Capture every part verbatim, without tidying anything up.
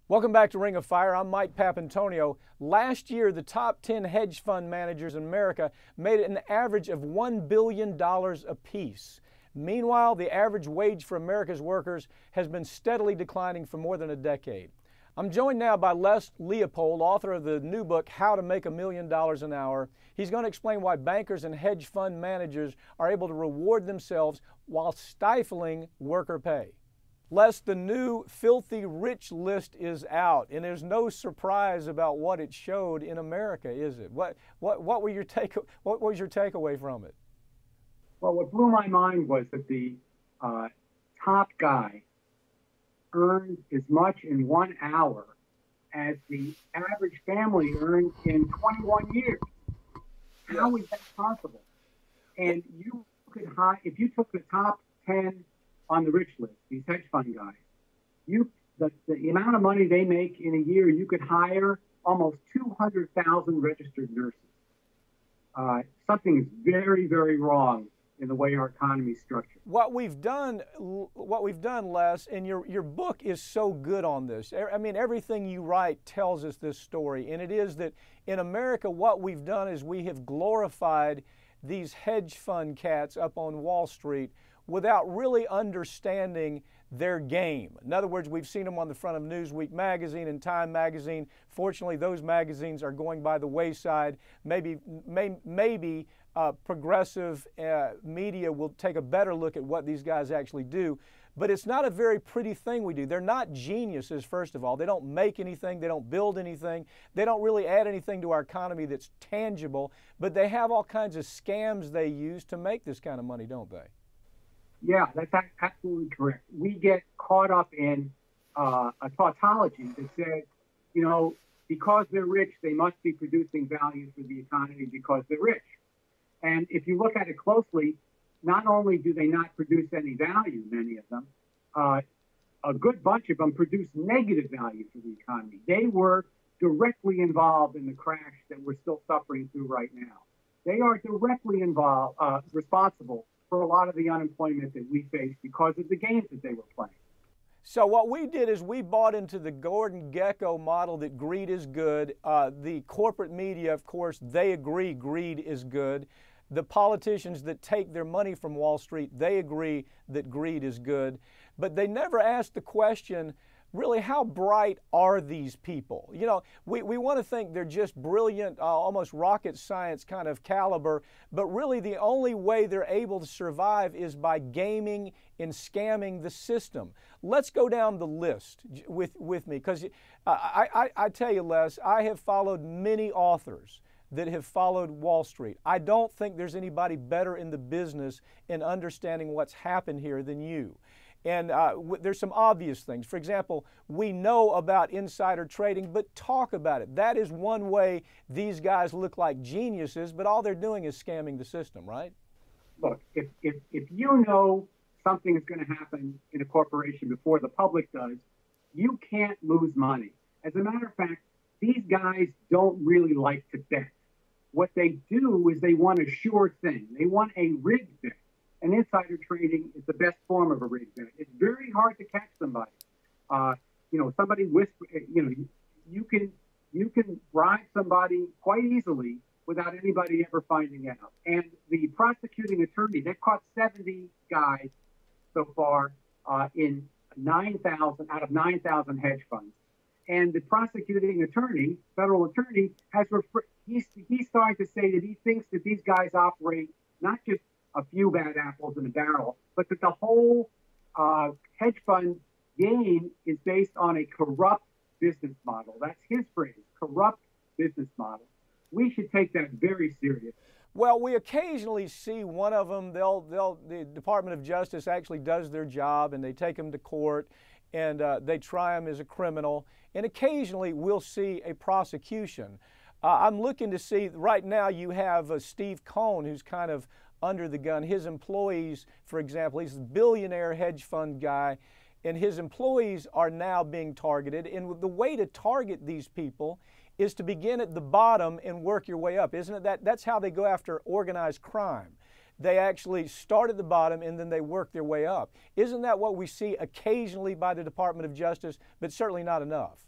Welcome back to Ring of Fire. I'm Mike Papantonio. Last year, the top ten hedge fund managers in America made an average of one billion dollars apiece. Meanwhile, the average wage for America's workers has been steadily declining for more than a decade. I'm joined now by Les Leopold, author of the new book, How to Make a Million Dollars an Hour. He's going to explain why bankers and hedge fund managers are able to reward themselves while stifling worker pay. Les, the new filthy rich list is out, and there's no surprise about what it showed in America, is it? What what what were your take what was your takeaway from it? Well, what blew my mind was that the uh, top guy earned as much in one hour as the average family earned in twenty-one years. How is that possible? And you could hire, if you took the top ten on the rich list, these hedge fund guys, you the, the amount of money they make in a year, you could hire almost two hundred thousand registered nurses. Uh, something is very, very wrong in the way our economy is structured. What we've done, what we've done, Les, and your your book is so good on this. I mean, everything you write tells us this story, and it is that in America, what we've done is we have glorified these hedge fund cats up on Wall Street without really understanding their game. In other words, we've seen them on the front of Newsweek magazine and Time magazine. Fortunately, those magazines are going by the wayside. Maybe, may, maybe uh, progressive uh, media will take a better look at what these guys actually do. But it's not a very pretty thing we do. They're not geniuses, first of all. They don't make anything. They don't build anything. They don't really add anything to our economy that's tangible. But they have all kinds of scams they use to make this kind of money, don't they? Yeah, that's absolutely correct. We get caught up in uh, a tautology that says, you know, because they're rich, they must be producing value for the economy because they're rich. And if you look at it closely, not only do they not produce any value, many of them, uh, a good bunch of them produce negative value for the economy. They were directly involved in the crash that we're still suffering through right now. They are directly involved, uh, responsible for a lot of the unemployment that we face because of the games that they were playing. So what we did is we bought into the Gordon Gekko model that greed is good. Uh, the corporate media, of course, they agree greed is good. The politicians that take their money from Wall Street, they agree that greed is good. But they never ask the question, really, how bright are these people? You know, we, we want to think they're just brilliant, uh, almost rocket science kind of caliber, but really the only way they're able to survive is by gaming and scamming the system. Let's go down the list with, with me, because I, I, I tell you, Les, I have followed many authors that have followed Wall Street. I don't think there's anybody better in the business in understanding what's happened here than you. And uh, w there's some obvious things. For example, we know about insider trading, but talk about it. That is one way these guys look like geniuses, but all they're doing is scamming the system, right? Look, if, if, if you know something is going to happen in a corporation before the public does, you can't lose money. As a matter of fact, these guys don't really like to bet. What they do is they want a sure thing. They want a rigged bet. And insider trading is the best form of a rigged bet. It's very hard to catch somebody. Uh, you know, somebody whisper. You know, you, you can you can bribe somebody quite easily without anybody ever finding out. And the prosecuting attorney, they caught seventy guys so far uh, in nine thousand out of nine thousand hedge funds. And the prosecuting attorney, federal attorney, has refer- he's he's starting to say that he thinks that these guys operate not just a few bad apples in a barrel, but that the whole uh, hedge fund game is based on a corrupt business model. That's his phrase, corrupt business model. We should take that very serious. Well, we occasionally see one of them. They'll, they'll, the Department of Justice actually does their job, and they take them to court, and uh, they try him as a criminal. And occasionally, we'll see a prosecution. Uh, I'm looking to see, right now, you have uh, Steve Cohen, who's kind of under the gun. His employees, for example, he's a billionaire hedge fund guy, and his employees are now being targeted. And the way to target these people is to begin at the bottom and work your way up. Isn't it that? That's how they go after organized crime. They actually start at the bottom and then they work their way up. Isn't that what we see occasionally by the Department of Justice, but certainly not enough?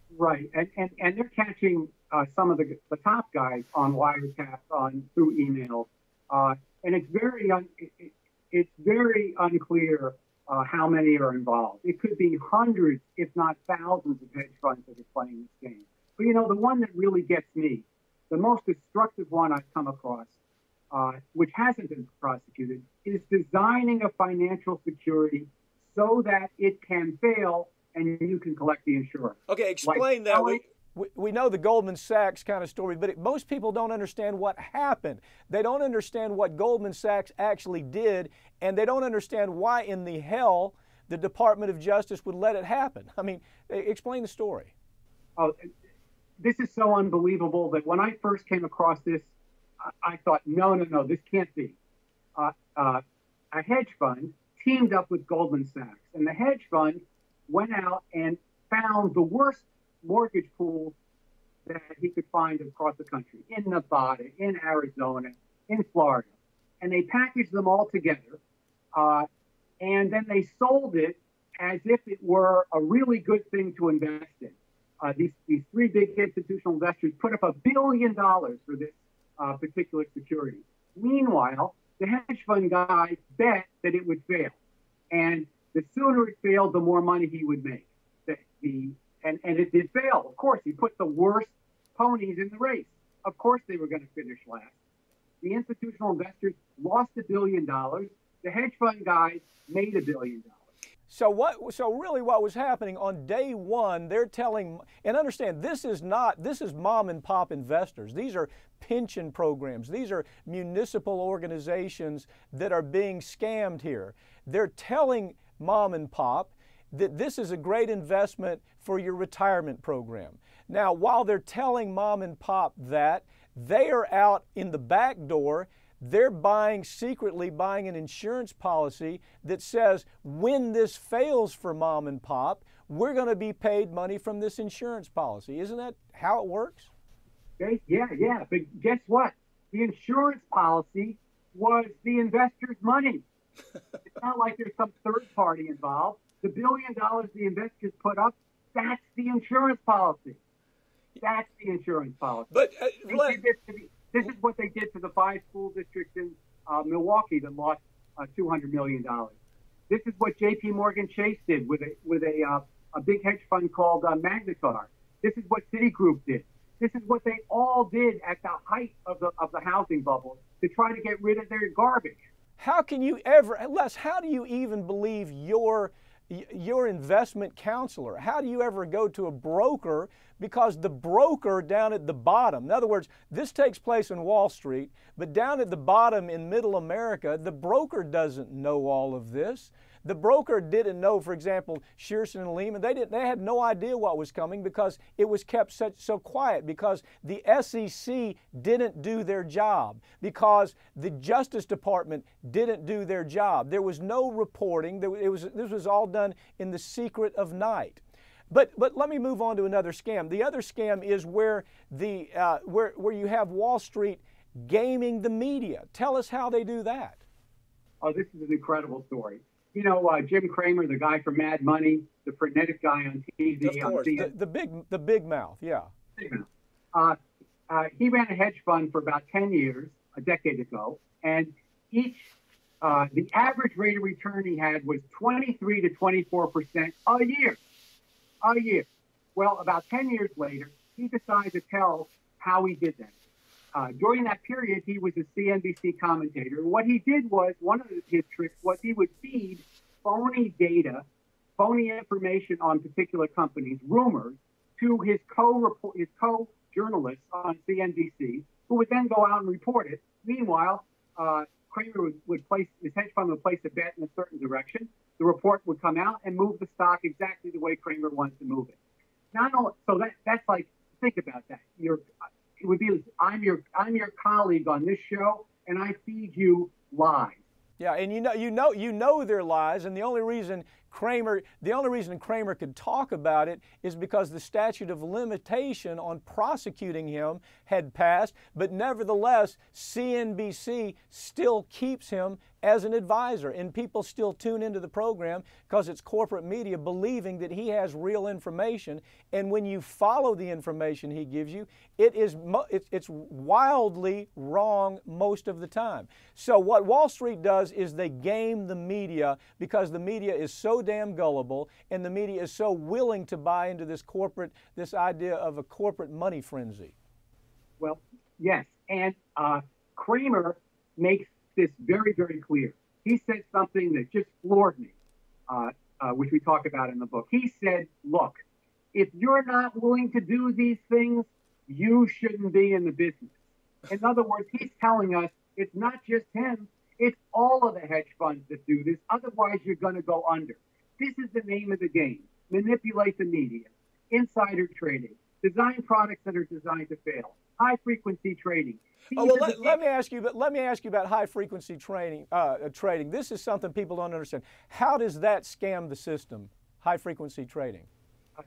Right, and and, and they're catching uh, some of the the top guys on wiretaps on through email, uh, and it's very un, it, it, it's very unclear uh, how many are involved. It could be hundreds, if not thousands, of hedge funds that are playing this game. But you know, the one that really gets me, the most destructive one I've come across, uh, which hasn't been prosecuted, is designing a financial security so that it can fail and you can collect the insurance. Okay, explain like that. selling, We, we know the Goldman Sachs kind of story, but it, most people don't understand what happened. They don't understand what Goldman Sachs actually did, and they don't understand why in the hell the Department of Justice would let it happen. I mean, explain the story. Oh, this is so unbelievable that when I first came across this, I, I thought, no, no, no, this can't be. Uh, uh, a hedge fund teamed up with Goldman Sachs, and the hedge fund went out and found the worst mortgage pools that he could find across the country, in Nevada, in Arizona, in Florida. And they packaged them all together, uh, and then they sold it as if it were a really good thing to invest in. Uh, these, these three big institutional investors put up a billion dollars for this uh, particular security. Meanwhile, the hedge fund guy bet that it would fail. And the sooner it failed, the more money he would make. The, the, and, and it did fail. Of course, he put the worst ponies in the race. Of course, they were going to finish last. The institutional investors lost a billion dollars. The hedge fund guys made a billion dollars. So what? So really, what was happening on day one? They're telling, and understand, this is not. This is mom and pop investors. These are pension programs. These are municipal organizations that are being scammed here. They're telling mom and pop that this is a great investment for your retirement program. Now, while they're telling mom and pop that, they are out in the back door. They're buying, secretly buying an insurance policy that says when this fails for mom and pop, we're going to be paid money from this insurance policy. Isn't that how it works? Okay, yeah, yeah. But guess what? The insurance policy was the investor's money. It's not like there's some third party involved. The billion dollars the investors put up, that's the insurance policy. That's the insurance policy. But uh, let, this is what they did to the five school districts in uh, Milwaukee that lost uh, two hundred million dollars. This is what J P Morgan Chase did with a with a uh, a big hedge fund called uh, Magnetar. This is what Citigroup did. This is what they all did at the height of the of the housing bubble to try to get rid of their garbage. How can you ever, Les, how do you even believe your your investment counselor? How do you ever go to a broker? Because the broker down at the bottom, in other words, this takes place in Wall Street, but down at the bottom in middle America, the broker doesn't know all of this. The broker didn't know, for example, Shearson and Lehman, they didn't, they had no idea what was coming because it was kept such so quiet, because the S E C didn't do their job, because the Justice Department didn't do their job. There was no reporting. There, it was, this was all done in the secret of night. But but let me move on to another scam. The other scam is where the uh, where where you have Wall Street gaming the media. Tell us how they do that. Oh, this is an incredible story. You know, uh, Jim Cramer, the guy from Mad Money, the frenetic guy on T V. Of course, the, the big the big mouth, yeah. Big mouth. Uh, uh, he ran a hedge fund for about ten years, a decade ago, and each uh, the average rate of return he had was twenty-three to twenty-four percent a year. A year. Well, about ten years later, he decided to tell how he did that. Uh, during that period, he was a C N B C commentator. What he did was, one of his tricks was he would feed phony data, phony information on particular companies, rumors, to his co-report, his co-journalists on C N B C, who would then go out and report it. Meanwhile, uh, Cramer would, would place, his hedge fund would place a bet in a certain direction. The report would come out and move the stock exactly the way Cramer wanted to move it. Not only, so that that's like, think about that. You're, it would be, I'm your I'm your colleague on this show, and I feed you lies. Yeah, and you know you know you know they're lies, and the only reason Cramer the only reason Cramer could talk about it is because the statute of limitation on prosecuting him had passed, but nevertheless C N B C still keeps him as an advisor, and people still tune into the program because it's corporate media believing that he has real information. And when you follow the information he gives you, it is it's, it's wildly wrong most of the time. So what Wall Street does is they game the media because the media is so damn gullible, and the media is so willing to buy into this corporate, this idea of a corporate money frenzy. Well, yes, and uh, Kramer makes this very, very clear. He said something that just floored me, uh, uh, which we talk about in the book. He said, look, if you're not willing to do these things, you shouldn't be in the business. In other words, he's telling us it's not just him, it's all of the hedge funds that do this. Otherwise, you're going to go under. This is the name of the game. Manipulate the media, insider trading, design products that are designed to fail, high-frequency trading. Oh, well, let, let me ask you. But let me ask you about high-frequency trading. Uh, trading. This is something people don't understand. How does that scam the system? High-frequency trading. Uh,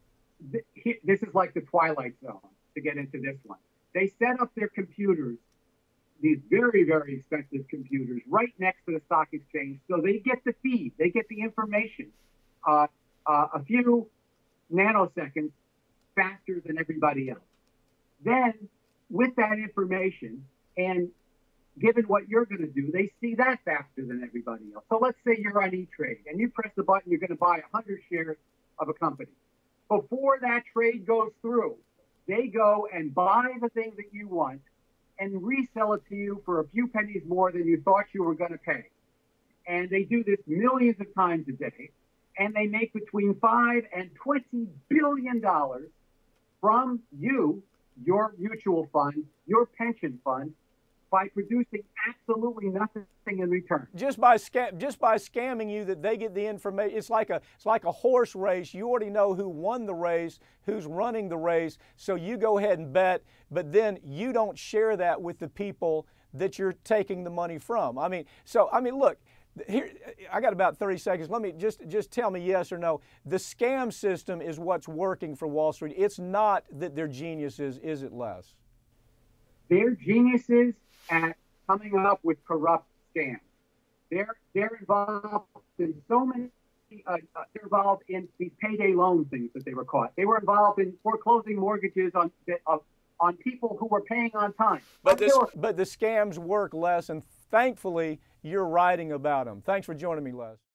th this is like the Twilight Zone. To get into this one, they set up their computers, these very, very expensive computers, right next to the stock exchange, so they get the feed, they get the information, uh, uh, a few nanoseconds faster than everybody else. Then, with that information, and given what you're going to do, they see that faster than everybody else. So let's say you're on E-Trade, and you press the button, you're going to buy one hundred shares of a company. Before that trade goes through, they go and buy the thing that you want and resell it to you for a few pennies more than you thought you were going to pay. And they do this millions of times a day, and they make between five and twenty billion dollars from you, your mutual fund, your pension fund, by producing absolutely nothing in return. Just by scam, just by scamming you that they get the information. It's like a it's like a horse race. You already know who won the race, who's running the race, so you go ahead and bet, but then you don't share that with the people that you're taking the money from. I mean, so I mean, look, here I got about thirty seconds. Let me just just tell me yes or no. The scam system is what's working for Wall Street. It's not that they're geniuses, is it, Les? They're geniuses at coming up with corrupt scams. They're they're involved in so many. Uh, uh, they're involved in these payday loan things that they were caught. They were involved in foreclosing mortgages on uh, on people who were paying on time. But this, but the scams work, Les, and thankfully you're writing about them. Thanks for joining me, Les.